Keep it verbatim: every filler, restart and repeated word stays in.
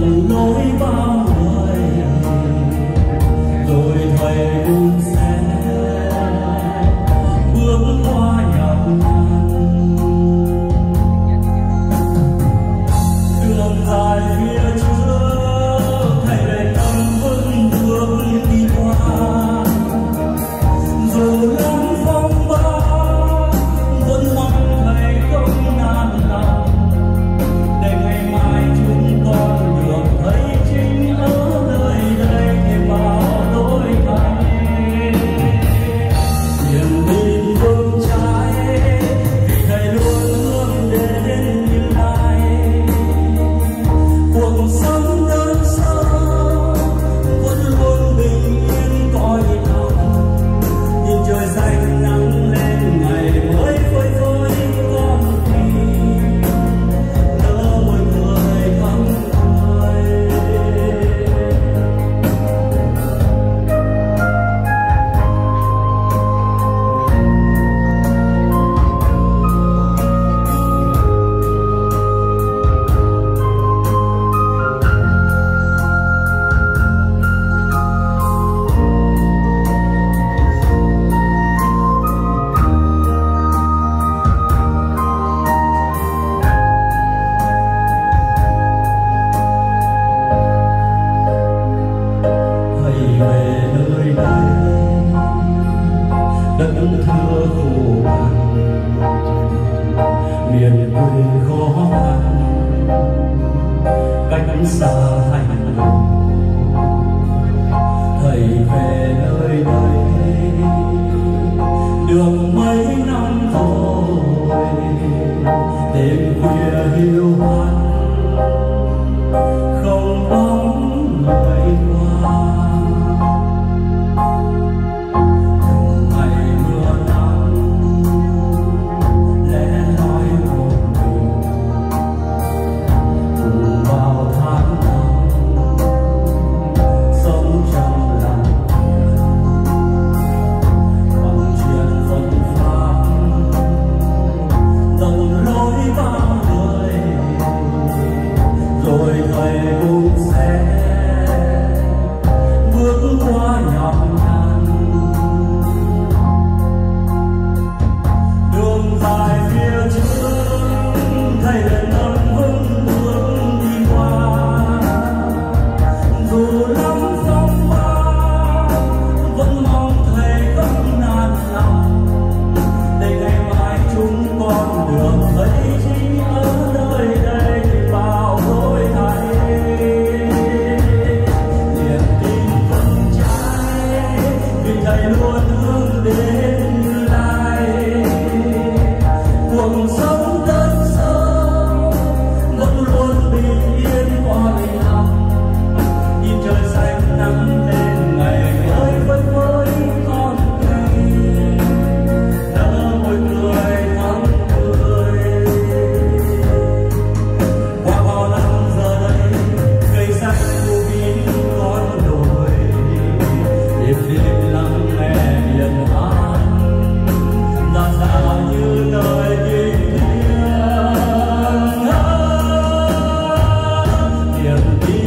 lối bao người, rồi thầy cũng sẽ bước qua nhọc nhằn. Đường dài phía trước thầy lại cầm vững bước đi qua, dù lắm phong ba vẫn mong thầy không nản lòng, để ngày mai chúng con được thấy chính ở nơi đây thì bao đổi thay. Niềm tin vững chãi vì thầy luôn hướng đến tương lai. Cuộc sống đơn sơ vẫn luôn bình yên cõi lòng, nhìn trời xanh nắng lên ngày mới phơi phới con tim, nở môi cười thắm tươi. Thầy về nơi đây đất thưa khô cằn, miền quê khó khăn cách xa thành đồng. Thầy về nơi đây được mấy năm rồi, đêm khuya hiu hắt không bóng người qua. Ngày mưa nắng lẽ loi một mình, cùng vào tháng năm sống trong lặng yên, bằng chuyện phật pháp dần lối bao người, rồi thầy cũng sẽ bước qua nhọc nhằn. Đường dài phía trước thầy lại nâng vững bước đi qua, dù lắm phong ba vẫn mong thầy không nản lòng, để ngày mai chúng con được thấy chính ở nơi đây thì bao đổi thay. Niềm tin vững chãi vì thầy luôn hướng đến tương lai. Cuộc sống đơn sơ vẫn luôn bình yên cõi lòng, nhìn trời xanh nắng lên ngày mới phơi phới con tim, nở môi cười thắm tươi. Qua bao năm giờ đây cây xanh phủ kín con đồi, đêm đêm lắng nghe điền hát ra sao như nơi tình thiên. Niềm tin